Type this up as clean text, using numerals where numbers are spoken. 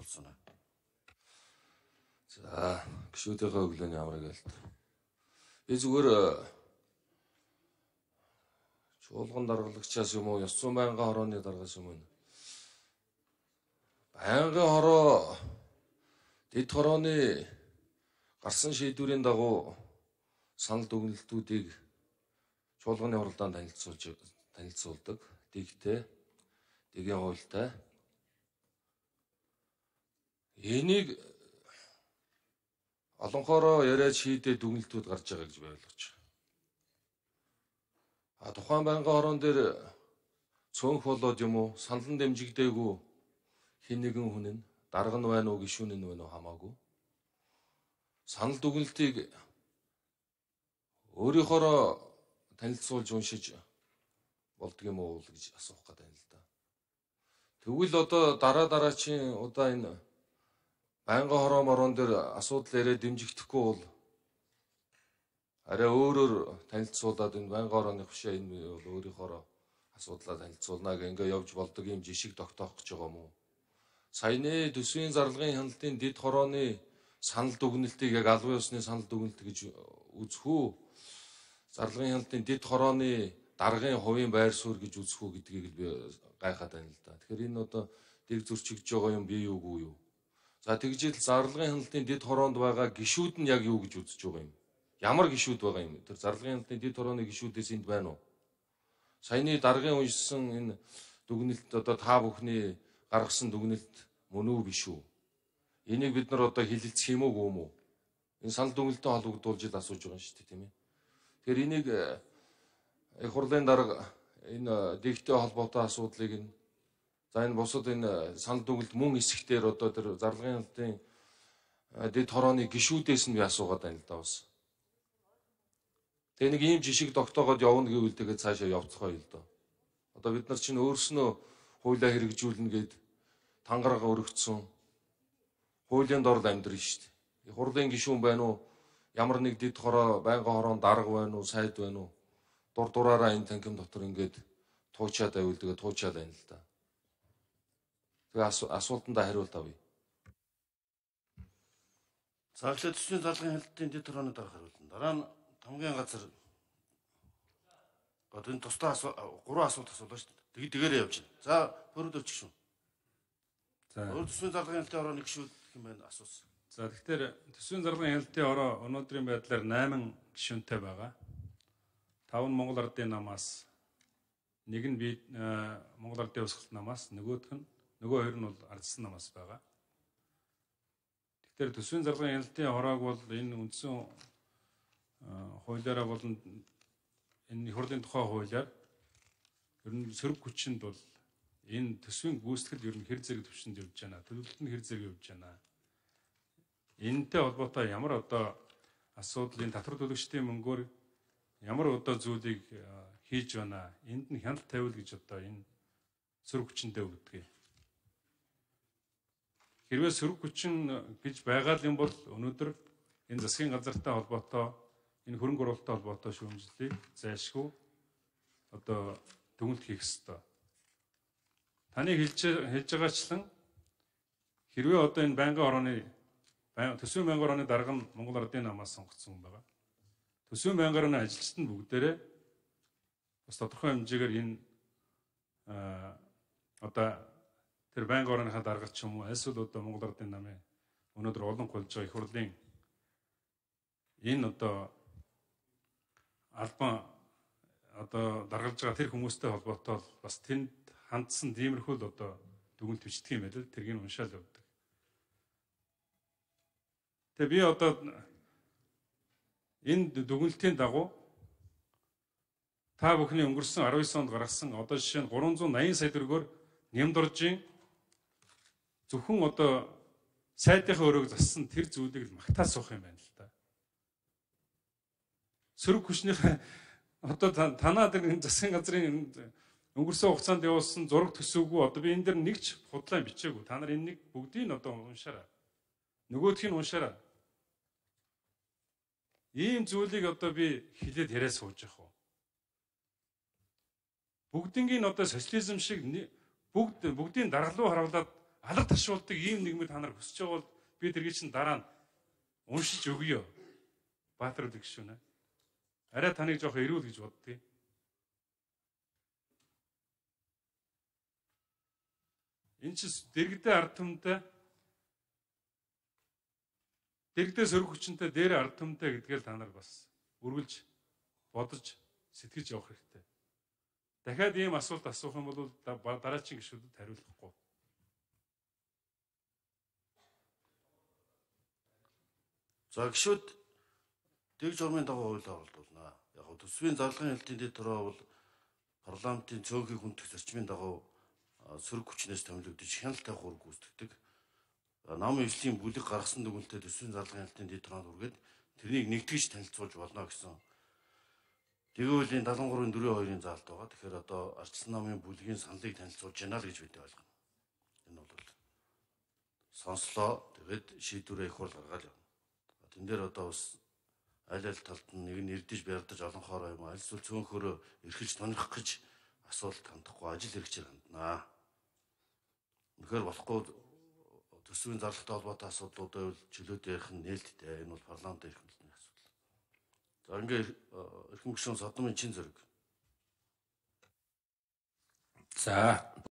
болсон. За, гişүүдийнхээ өглөөний амрыг алт. Би зүгээр чуулган даргалагчаас юм уу, ёс зүйн байнгын хорооны даргаас юм уу. Байнгын хороо дэд хорооны гарсан шийдвэрийн дагуу санал дүгнэлтүүдийг чуулганы хуралдаанд танилцуулдаг. Дэгтэй, дэгийн хуультай. Энийг олонхороо яриад шийдээ дүгнэлтүүд гарч байгаа гэж ойлгож байгаа. Тухайн байнгын хорон дээр цөөнх болоод юм уу, санал дэмжигдээгүй хэн нэгэн хүн нь дарга нь байна уу, гишүүн нь байна уу хамаагүй. Санал дүгнэлтийг өөрийнхоороо танилцуулж уншиж болдго юм уу гэж асуух гэдэг юм л да. Тэгвэл одоо дараачийн удаа энэ байнгын хороо морон дээр асуудал яриад дэмжигдэхгүй бол арай өөрөөр танилцуулаад энэ байнгын хорооны хөшөө энэ бол өөрийнхоороо асуудлаа танилцуулнаа гэх ингээ явж болдог юм жишг тогтоох гэж байгаа юм уу? Саяны төсвийн зарлагын хяналтын дэд хорооны санал дүгнэлтийг яг албан ёсны санал дүгнэлт гэж үзэх үү? Зарлагын хяналтын дэд хорооны даргын хувийн байр суурь гэж үзэх үү гэдгийг л би гайхаад байна л да. Тэгэхээр энэ одоо дэг зөрчигдөж байгаа юм бий юугүй юу? За тэгжил зарлагын хяналтын дэд хороонд байгаа гишүүд нь яг юу гэж үзэж байгаа юм? Ямар гишүүд байгаа юм? Тэр зарлагын хяналтын дэд хорооны гишүүдээс энд байна уу? Саяны даргын уншсан энэ дүгнэлт одоо та бүхний гаргасан дүгнэлт мөн үү биш үү? Энийг бид нар одоо хилэлцэх юм уу юм уу? Энэ санал дүгнэлтэд холбогдуулж ил асууж байгаа юм шүү дээ, тийм ээ. Тэгэхээр энийг их хурлын дарга энэ дэгтэй холбоотой асуудлыг нь за энэ бусад энэ санал дүгнэлт мөн хэсэгтэр одоо тэр зарлагын хяналтын дэд хорооны гишүүдээс нь би асуугаад байна л да бас. Тэгээ нэг ийм жишг тогтоогоод явна гэвэл тэгээд цаашаа явцгаа юм л да. Одоо бид нар чинь өөрснөө хуулиа хэрэгжүүлнэ гэд тангарага өргөцсөн. Хуулийн дор амьдрын шүү дээ. Их хурлын гишүүн байна уу? Ямар нэг дэд хороо, байнгын хороон дарга байна уу, сайд байна уу? Дураараа энэ танхим дотор ингээд туучаад байвал тэгээ туучаад байна л да. Тэгээ асуултандаа хариулт авъя. За эхлээд төсвийн зарлагын хяналтын дэд хорооны дарга хариулна. Дараа нь хамгийн газар одоо энэ тусдаа гурван асуулт асуулаа шүү дээ. Тэгээрээ явж байна. За хөрөд өвч гүшүүн. За төсвийн зарлагын хяналтын хорооны гишүүд хэм байна асуусан. За тэгэхээр төсвийн зарлагын хяналтын хороо өнөөдрийн байдлаар 8 гишүүнтэй байгаа. 5 нь Монгол Ардын намаас, нэг нь би Монгол Ардын Өсгөлт намаас, нөгөө хоёр нь бол Ардсан намаас байгаа. Тэгэхээр төсвийн зарлагын хяналтын хороог бол энэ үндсэн хуулиараа болон энэ хурлын тухай хуулиар ер нь сөрөг хүчинд бол энэ төсвийн гүйцэтгэл ер нь хэр зэрэг төвшөнд явж байна, төлөвлөлт нь хэр зэрэг явж байна. Энэтэй холбоотой ямар одоо асуудлын татвар төлөгчдийн мөнгөөр ямар одоо зүйлийг хийж байна. Энд нь хяналт тавил гэж одоо энэ сөрөг хүчиндээ өгдөг. Хэрвээ сөрөг хүчин гэж байгаа юм бол өнөөдөр энэ засгийн газартай холбоотой энэ хөрөнгө оруулалттай холбоотой шүүмжлэлийг зайлшгүй одоо дүгнэлт хийх ёстой. Таны хэлж байгаачлан хэрвээ одоо энэ байнгын хорооны төсвийн байнгын хорооны дарга нь Монгол Ардын намаас сонгогдсон хүн байгаа. Төсвийн байнгын хорооны ажилчид нь бүгдээрээ бас тодорхой хэмжээгээр энэ одоо тэр байнгын хорооныхаа даргалт ч юм уу эсвэл одоо Монгол Ардын намын өнөөдөр олон голж байгаа их хурлын энэ одоо албан одоо даргалж байгаа тэр хүмүүстэй холбоотой бас тэнд хандсан тиймэрхүү л одоо дүгнэлт бичдэг юм байл. Тэргийг уншаал явдаг. Тэгээ би одоо энэ дүгнэлтийн дагуу та бүхний өнгөрсөн 19 онд гаргасан одоо жишээ нь 380 сая төгрөгөөр нямдоржийн зөвхөн одоо сайдынхаа өрөөг зассан тэр зүйлийг л магтаал суух юм байна л да. Сөрөг хүчнийхээ одоо танаа тэр засгийн газрын өнгөрсөн хугацаанд явуулсан зураг төсөвгүй одоо би энэ дэр нэг ч худлаа бичээгүй. Та нар энэ нэг бүгдийг одоо уншаарай. Нөгөөх нь уншаарай. Ийм зүйлийг одоо би хилээд яриа сууж явах уу? Бүгднийг одоо социализм шиг бүгдийн даргалуу харуулад алга таршуулдаг ийм нийгмийг та нар хүсэж байгаа бол би тэргийг чинь дараа нь уншиж өгье. Баатар гүшүүнэ. Арай таныг жоох эрүүл гэж боддгийг. Энэ чинь дэрэгдээ ард түмэнтэй дэрэгдээ сөрөг хүчнтэй дээр ард түмэнтэй гэдгээл та нар бас үргэлж бодож сэтгэж явах хэрэгтэй. Дахиад ийм асуулт асуух юм бол дараагийн гишүүдэд хариулахгүй. За гишүүд дэг журмын дагуу хууль авалдуулна. Яг нь төсвийн зарлагын хэлтийн дэд төрөө бол парламентын цөөнхийг хүндэх зарчмын дагуу сөрөг хүчнээс томилогдож хяналттай хураг гүйцэтгэдэг. Нам ивлийн бүлэг гаргасан дүгнэлтэд төсвийн зарлагын хэлтийн дэд төрөөнд үргээд тэрнийг нэгтгэж танилцуулж болно гэсэн Тэгвэл энэ 73-4-2-ын заалт байгаа. Тэгэхээр одоо ардчилсан намын бүлгийн саналыг танилцуулж байна л гэж бид ойлгоно. Энэ бол сонслоо. Тэгээд шийдвэрээ их хурл гаргаад явна. Тэн дээр одоо бас аль аль талд нь нэг нь эрдэж бярдаж олонхоор юм аль эсвэл цөөнхөрөө эрхэлж тонох гэж асуулт хандахгүй ажил хэрэгжээр ханднаа. Үнэхээр болохгүй төсвийн зарлагтай холбоотой асуудлуудаа бол чөлөөтэй ярих нь нээлттэй. Энэ бол парламентын эрх мэдлийн асуудал. За ингээд эрхэм гишүүн Содомын чин зэрэг. За